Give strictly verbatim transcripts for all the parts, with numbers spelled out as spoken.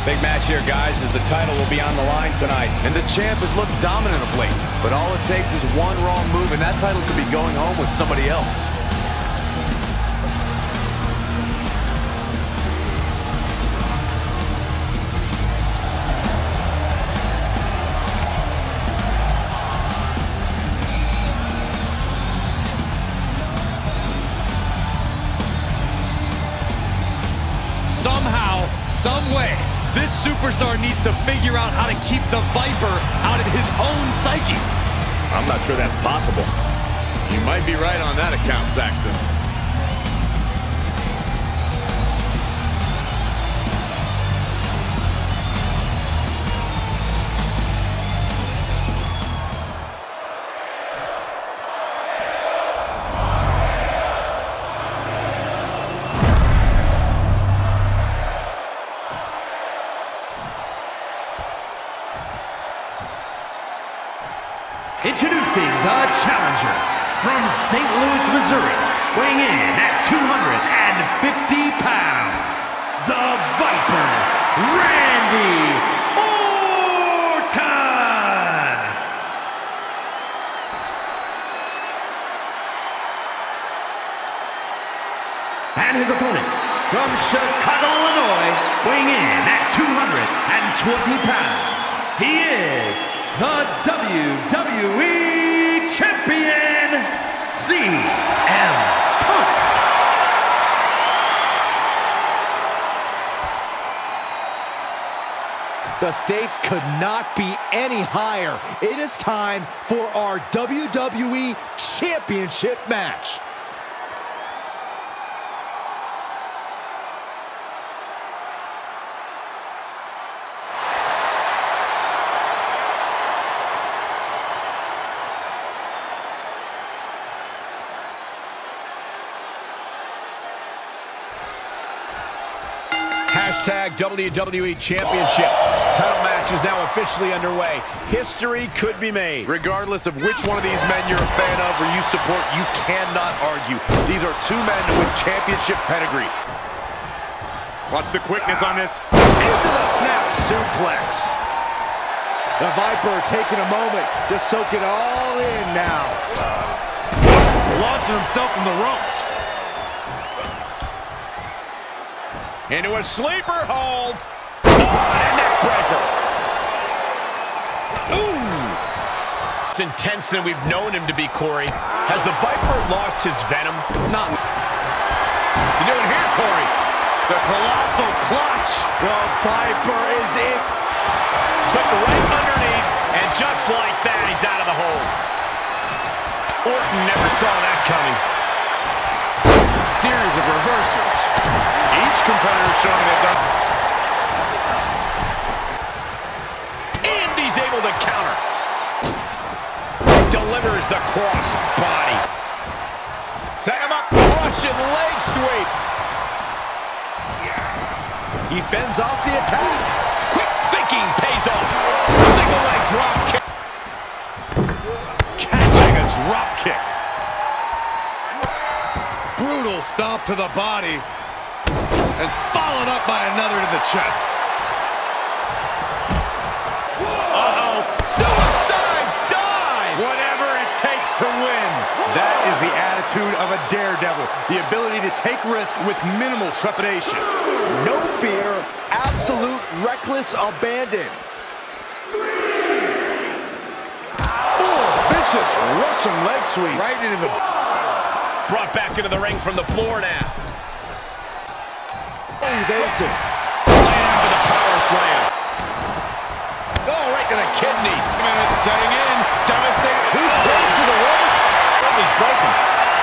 Big match here, guys, as the title will be on the line tonight. And the champ has looked dominant of late. But all it takes is one wrong move, and that title could be going home with somebody else. Somehow, some way, this superstar needs to figure out how to keep the Viper out of his own psyche. I'm not sure that's possible. You might be right on that account, Saxton. Introducing the challenger from Saint Louis, Missouri, weighing in at two hundred fifty pounds, the Viper, Randy Orton! And his opponent from Chicago, Illinois, weighing in at two hundred twenty pounds, he is the W W E Champion, C M Punk. The stakes could not be any higher. It is time for our W W E Championship match. Hashtag W W E Championship. Title match is now officially underway. History could be made. Regardless of which one of these men you're a fan of or you support, you cannot argue. These are two men with championship pedigree. Watch the quickness on this. Into the snap suplex. The Viper taking a moment to soak it all in now. Launching himself from the ropes. Into a sleeper hold. Oh, and a neck breaker. Ooh. It's intense than we've known him to be, Corey. Has the Viper lost his venom? Not. You doing here, Corey? The colossal clutch. The Viper is in. Slipped right underneath, and just like that, he's out of the hold. Orton never saw that coming. Series of reversals. Each competitor showing they've done. And he's able to counter. Delivers the cross body. Set him up. Russian leg sweep. He fends off the attack. Quick thinking pays off. Single leg drop kick. Catching a drop kick. Brutal stomp to the body. And followed up by another to the chest. Uh-oh. Suicide dive. Whatever it takes to win. That is the attitude of a daredevil. The ability to take risk with minimal trepidation. No fear, absolute reckless abandon. Oh, vicious Russian leg sweep. Right into the... Brought back into the ring from the floor now. Evasive. Laying out with a power slam. Oh, right to the kidneys. Minutes setting in. Devastating. Too close to the ropes. That was broken.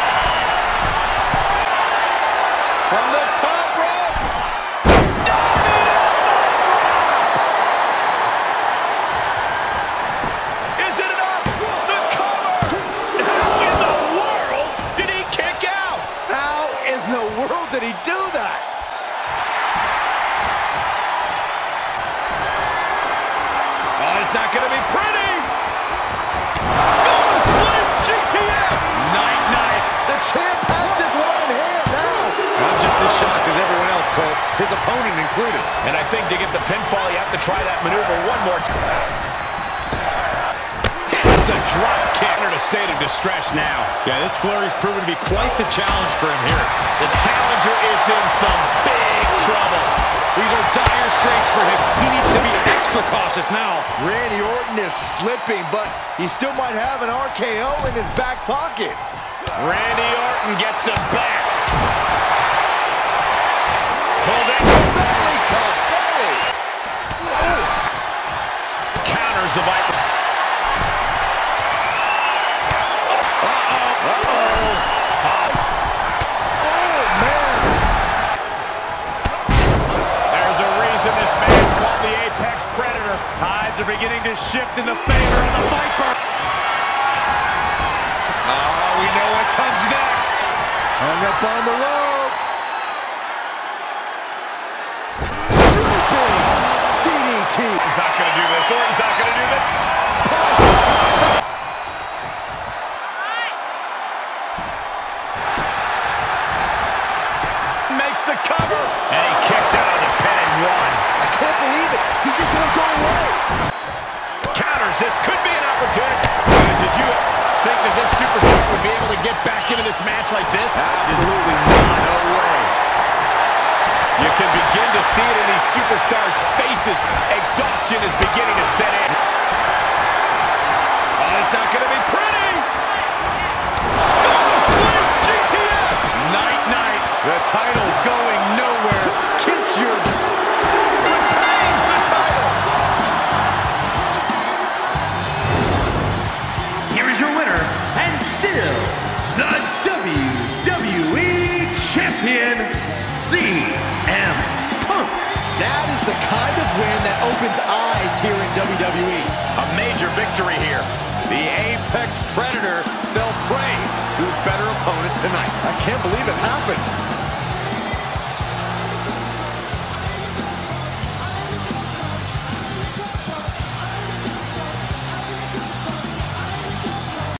From the top rope. Is it enough? The cover. How in the world did he kick out? How in the world did he do that? It's not going to be pretty. Go to sleep, G T S. Night, night. The champ has this one in hand now. I'm just as shocked as everyone else this, Cole, his opponent included. And I think to get the pinfall, you have to try that maneuver one more time. It's the drop kick. In a state of distress now. Yeah, this flurry's proven to be quite the challenge for him here. The challenger is in some big trouble. These are dire straits for him. He needs to be extra cautious now. Randy Orton is slipping, but he still might have an R K O in his back pocket. Randy Orton gets him back. Pulled in the belly to belly. Oh. Counters the Viper. Uh-oh. Uh-oh. Oh. Oh, man. There's a reason this man's called the Apex Predator. Tides are beginning to shift in the favor of the Viper. Oh, we know what comes next. Hung up on the rope. D D T. He's not going to do this. Orton's not going to do this. Makes the cover. And he kicks out of the pin and one. I can't believe it. He just won't go away. Counters. This could be an opportunity. Did you think that this superstar would be able to get back into this match like this? Absolutely not. No way. You can begin to see it in these superstars' faces. Exhaustion is beginning to set in. Oh, it's not going to be pretty. Go to sleep, G T S. Night, night. The title's going nowhere. Kiss your... Retains the title. Here is your winner, and still the W W E Champion, C M Punk. That is the kind of win that opens eyes here in W W E. A major victory here. The Apex Predator fell prey to his better opponent tonight. I can't believe it happened.